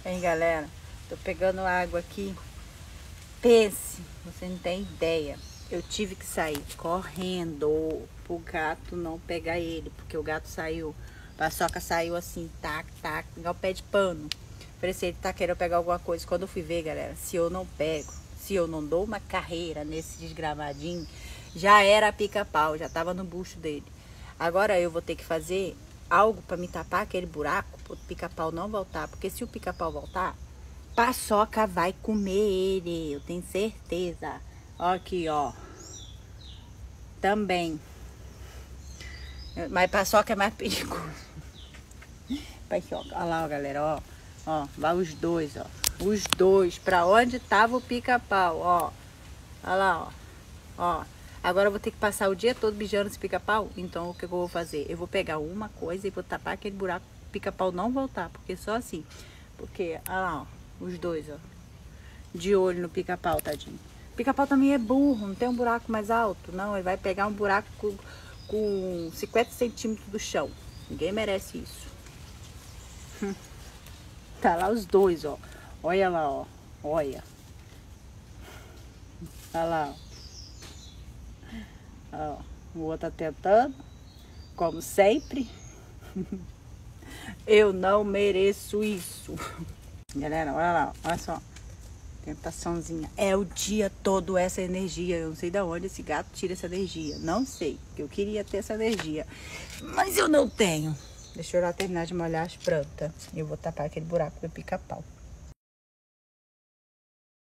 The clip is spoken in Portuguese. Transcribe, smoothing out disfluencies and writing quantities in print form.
Hein, galera? Tô pegando água aqui. Pense, você não tem ideia. Eu tive que sair correndo pro gato não pegar ele, porque o gato saiu, a paçoca saiu assim, tac, tac, igual pé de pano. Falei assim, ele tá querendo pegar alguma coisa. Quando eu fui ver, galera, se eu não pego, se eu não dou uma carreira nesse desgramadinho, já era pica-pau, já tava no bucho dele. Agora eu vou ter que fazer algo para me tapar aquele buraco, pro pica-pau não voltar, porque se o pica-pau voltar, paçoca vai comer ele, eu tenho certeza. Ó aqui, ó. Também. Mas paçoca é mais perigoso. Paçoca. Olha lá, ó, galera, ó. Ó, vai os dois, ó. Os dois, pra onde tava o pica-pau, ó. Olha lá, ó. Ó. Agora eu vou ter que passar o dia todo mijando esse pica-pau. Então, o que eu vou fazer? Eu vou pegar uma coisa e vou tapar aquele buraco pro pica-pau não voltar. Porque só assim. Porque, olha lá, ó. Os dois, ó. De olho no pica-pau, tadinho. Pica-pau também é burro, não tem um buraco mais alto. Não, ele vai pegar um buraco com 50 centímetros do chão. Ninguém merece isso. Tá lá os dois, ó. Olha lá, ó. Olha. Olha lá, ó. O outro tá tentando. Como sempre. Eu não mereço isso. Galera, olha lá, olha só. Tentaçãozinha. É o dia todo essa energia. Eu não sei de onde esse gato tira essa energia. Não sei. Eu queria ter essa energia. Mas eu não tenho. Deixa eu lá terminar de molhar as plantas. Eu vou tapar aquele buraco do pica-pau.